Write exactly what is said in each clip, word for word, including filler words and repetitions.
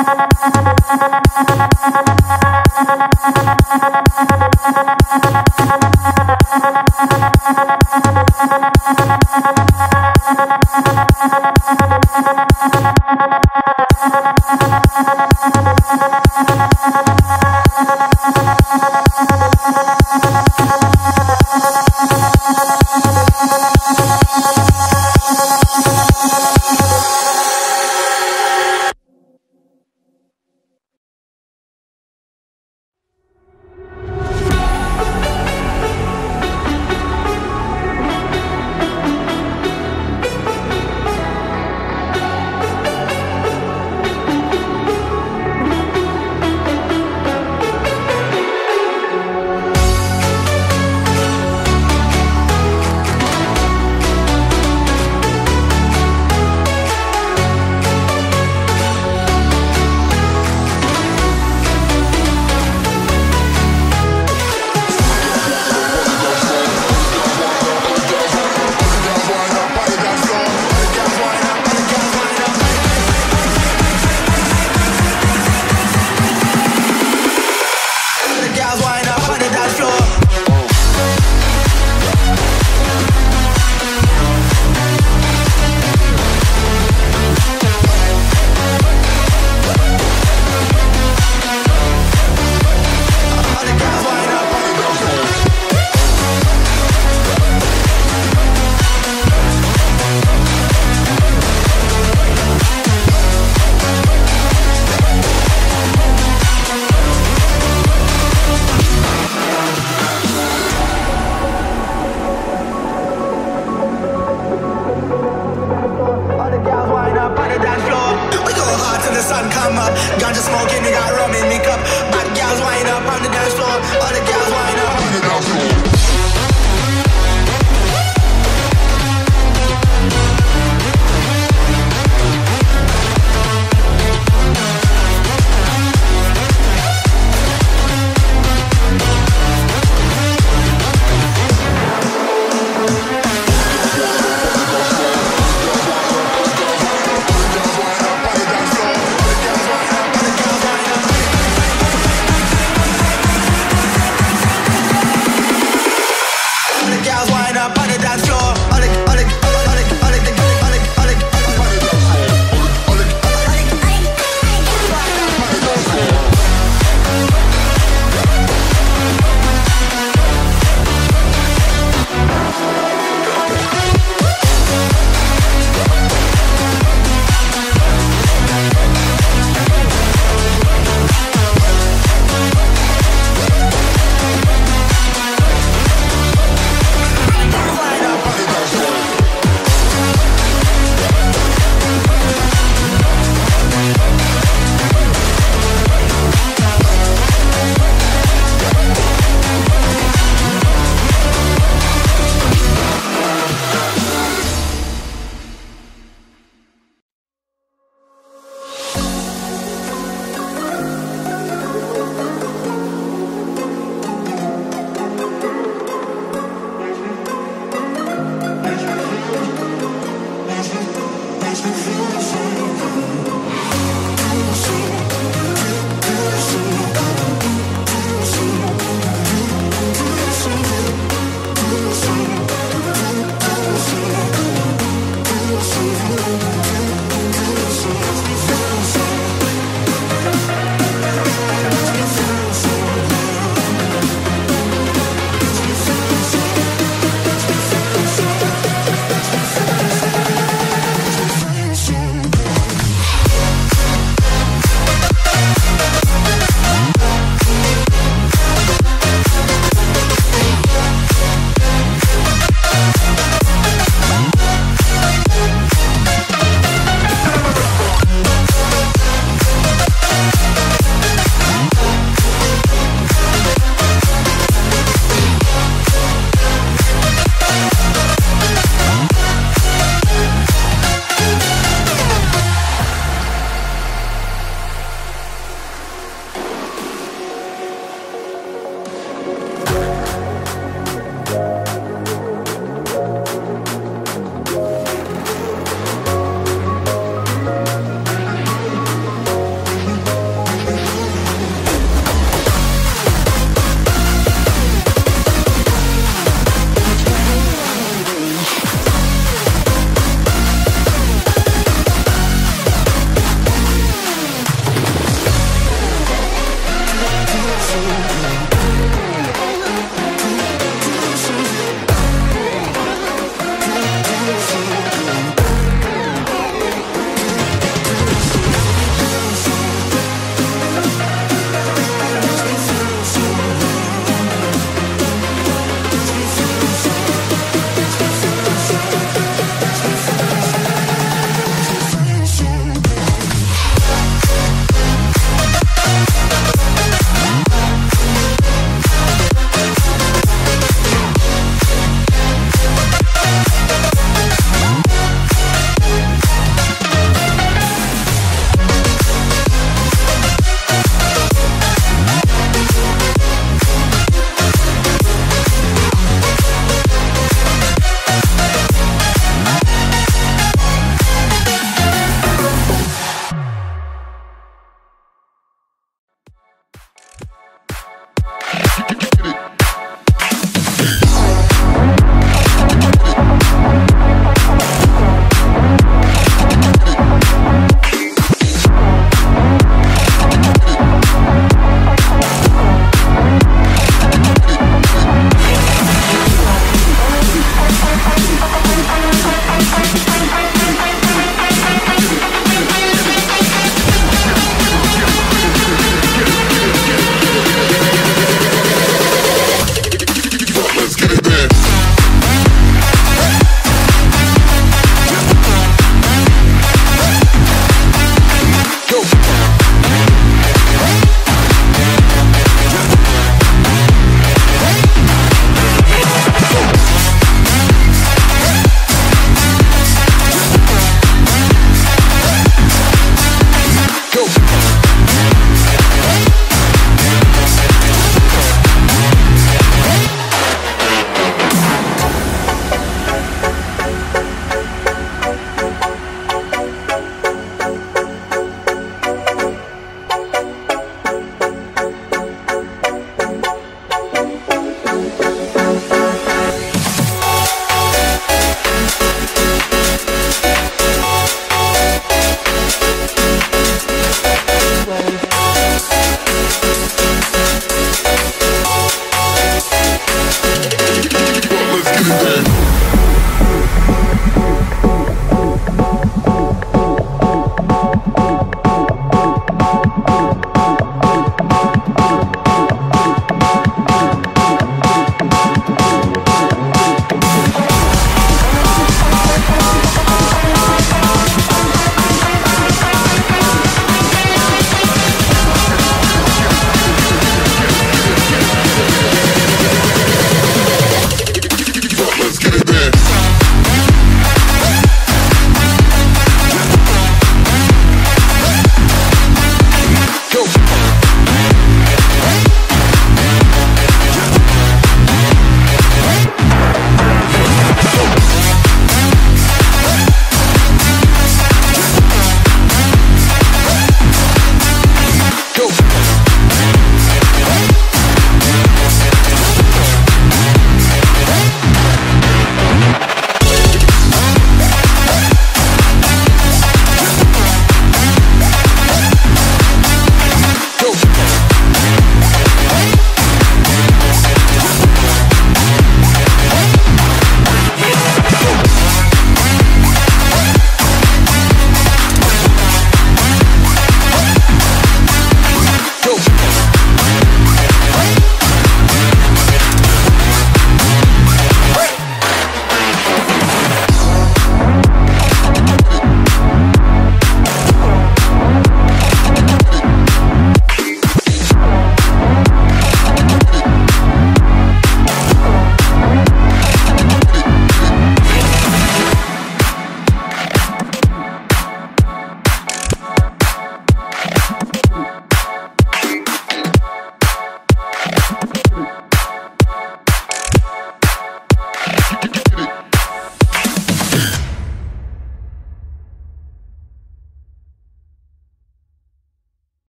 So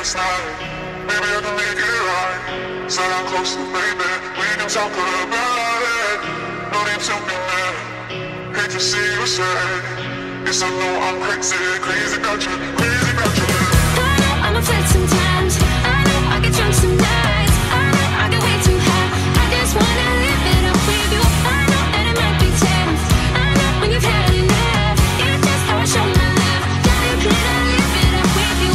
last night. Maybe I can make it right. Sit down closer, baby. We can talk about it. No need to be mad. Hate to see you sad. Yes, I know I'm crazy, crazy about you, crazy about you. I know I'm a flirt sometimes. I know I get drunk some nights. I know I get way too high. I just wanna live it up with you. I know that it might be tense. I know when you've had enough. It's just how I show my love. Darling, can I live it up with you?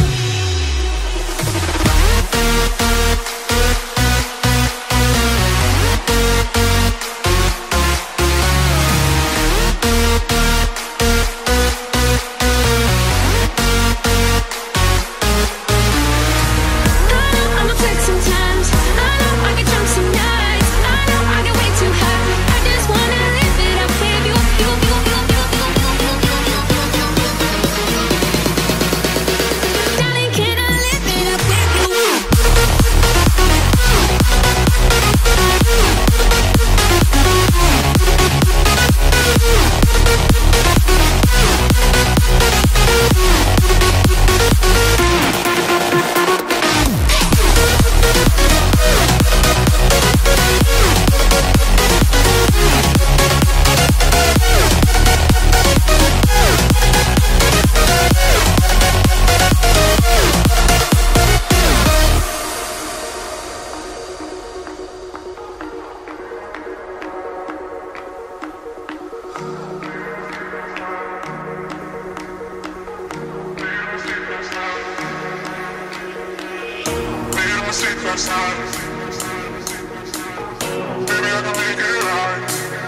Last night. Maybe I can make it right.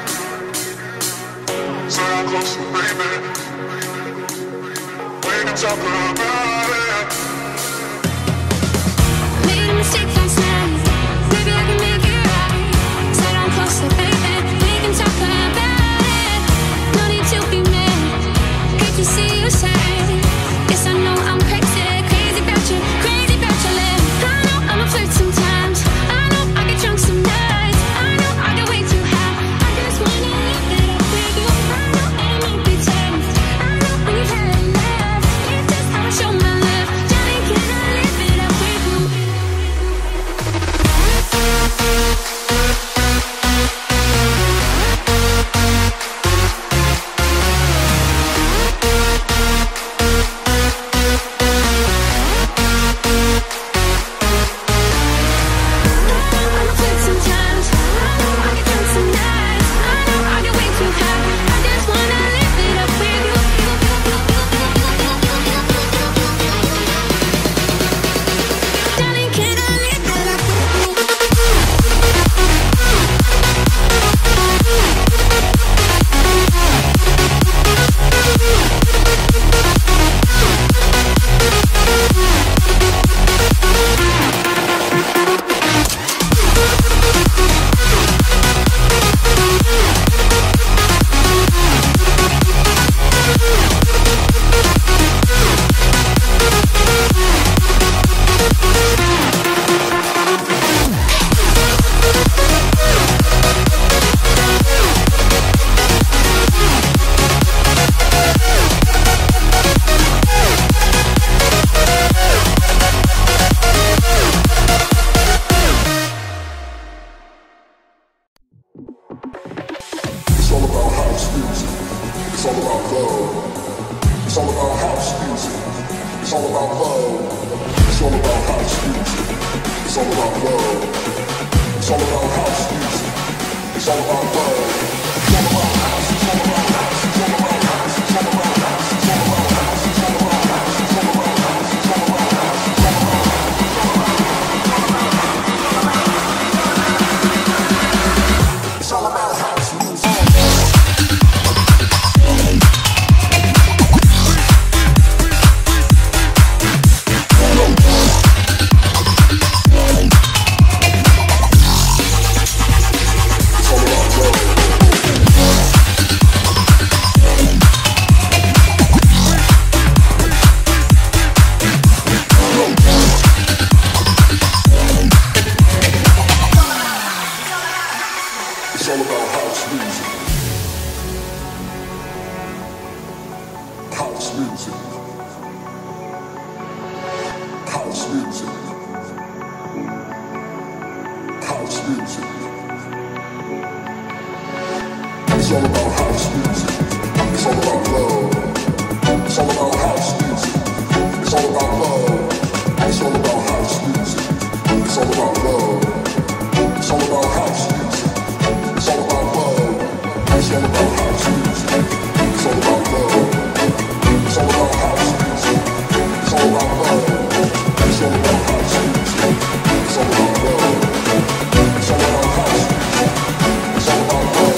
Sit down closer, baby. We can talk about it. Made a mistake last night. Maybe I can make it right. Sit down closer, baby. We can talk about it. No need to be mad. Hate to see you sad. Yes, I know I'm crazy, crazy about you, crazy about your love. I know I'm a flirt sometimes. I know I get drunk some nights. I know I get way too high. I just wanna live it up with you. I know it might be tense. I know when you've had enough. It's just how I show my love. Darling, can I live it up with you? It's all about house music. It's all about love. It's all about house music. It's all about love. It's all about house music. It's all about love. It's all about house music. It's all about love. It's all about house. It's all about house. It's all about house. It's all about house. It's all about house. It's all about house. It's all about house. It's all about house. It's all about house. It's all about house music. It's all about love. It's all about house music. It's all about love. It's all about house music. It's all about love. It's all about house music. It's all about love. It's all about house music. It's all about love. It's all about house music. It's all about love. It's all about house music. It's all about love. It's all about house music. It's all about love. It's all about house music. It's all about love.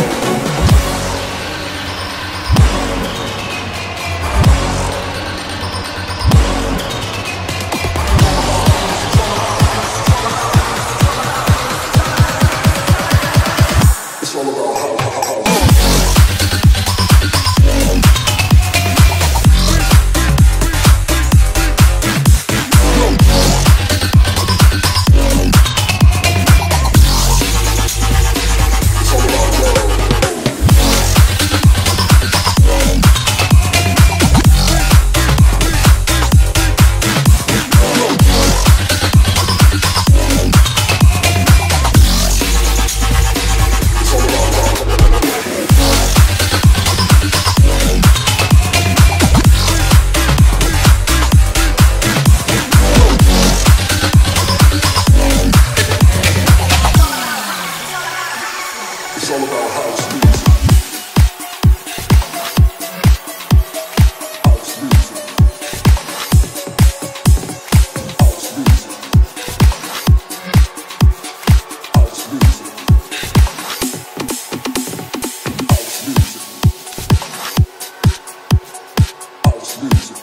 It's all about house. It's all about house music. House music. House music. House music. House music. House music.